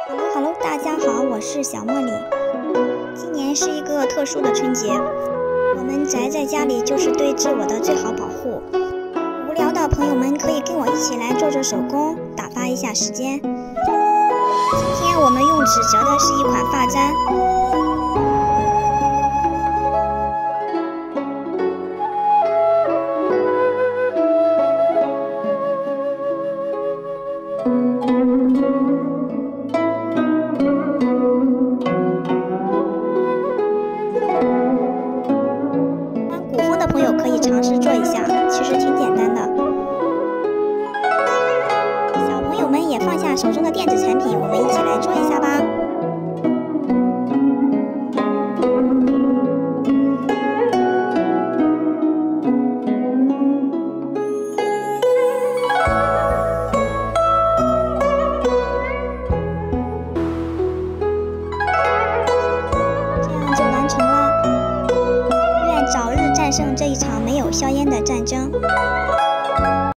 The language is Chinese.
Hello，大家好，我是小茉莉。今年是一个特殊的春节，我们宅在家里就是对自我的最好保护。无聊的朋友们可以跟我一起来做做手工，打发一下时间。今天我们用纸折的是一款发簪。古风的朋友可以尝试做一下，其实挺简单的。小朋友们也放下手中的电子产品，我们一起来做一下吧。这样就完成了。愿早日战胜这一场没有硝烟的战争。